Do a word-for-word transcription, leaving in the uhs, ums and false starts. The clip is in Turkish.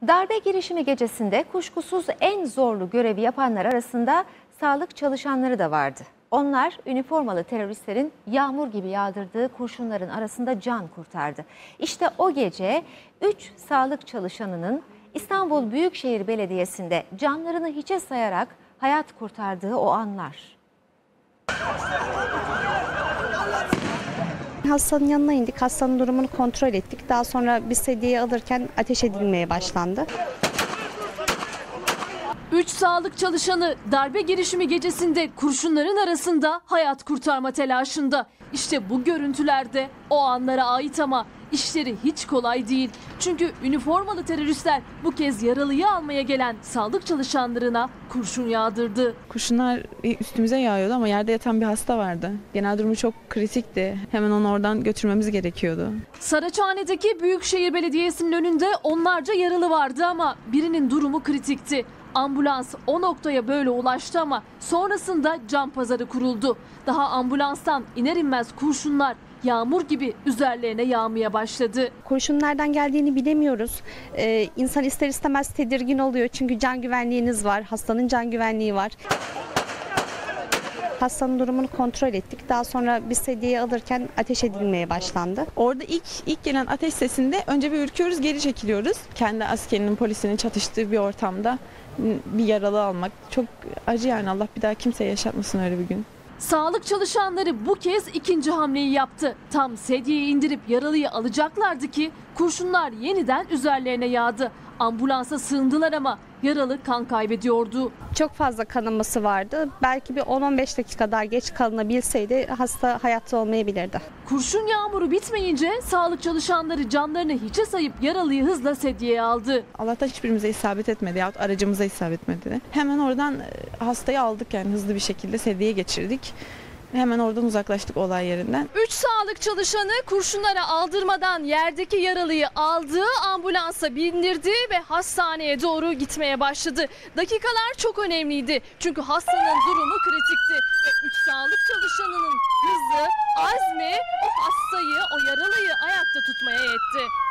Darbe girişimi gecesinde kuşkusuz en zorlu görevi yapanlar arasında sağlık çalışanları da vardı. Onlar üniformalı teröristlerin yağmur gibi yağdırdığı kurşunların arasında can kurtardı. İşte o gece üç sağlık çalışanının İstanbul Büyükşehir Belediyesi'nde canlarını hiçe sayarak hayat kurtardığı o anlar. Hastanın yanına indik, hastanın durumunu kontrol ettik. Daha sonra biz sedyeyi alırken ateş edilmeye başlandı. Üç sağlık çalışanı darbe girişimi gecesinde kurşunların arasında hayat kurtarma telaşında. İşte bu görüntülerde o anlara ait ama işleri hiç kolay değil. Çünkü üniformalı teröristler bu kez yaralıyı almaya gelen sağlık çalışanlarına kurşun yağdırdı. Kurşunlar üstümüze yağıyordu ama yerde yatan bir hasta vardı. Genel durumu çok kritikti. Hemen onu oradan götürmemiz gerekiyordu. Saraçhane'deki Büyükşehir Belediyesi'nin önünde onlarca yaralı vardı ama birinin durumu kritikti. Ambulans o noktaya böyle ulaştı ama sonrasında can pazarı kuruldu. Daha ambulanstan iner inmez kurşunlar yağmur gibi üzerlerine yağmaya başladı. Kurşun nereden geldiğini bilemiyoruz. Ee, insan ister istemez tedirgin oluyor çünkü can güvenliğiniz var, hastanın can güvenliği var. Hastanın durumunu kontrol ettik. Daha sonra biz sedyeyi alırken ateş edilmeye başlandı. Orada ilk ilk gelen ateş sesinde önce bir ürküyoruz, geri çekiliyoruz. Kendi askerinin, polisinin çatıştığı bir ortamda bir yaralı almak çok acı yani. Allah bir daha kimseye yaşatmasın öyle bir gün. Sağlık çalışanları bu kez ikinci hamleyi yaptı. Tam sedyeyi indirip yaralıyı alacaklardı ki kurşunlar yeniden üzerlerine yağdı. Ambulansa sığındılar ama yaralı kan kaybediyordu. Çok fazla kanaması vardı. Belki bir on on beş dakika daha geç kalınabilseydi hasta hayatta olmayabilirdi. Kurşun yağmuru bitmeyince sağlık çalışanları canlarını hiçe sayıp yaralıyı hızla sedyeye aldı. Allah'tan hiçbirimize isabet etmedi yahut aracımıza isabet etmedi. Hemen oradan hastayı aldık yani hızlı bir şekilde sedyeye geçirdik. Hemen oradan uzaklaştık olay yerinden. Üç sağlık çalışanı kurşunlara aldırmadan yerdeki yaralıyı aldı, ambulansa bindirdi ve hastaneye doğru gitmeye başladı. Dakikalar çok önemliydi çünkü hastanın durumu kritikti ve üç sağlık çalışanının hızı, azmi o hastayı, o yaralıyı ayakta tutmaya yetti.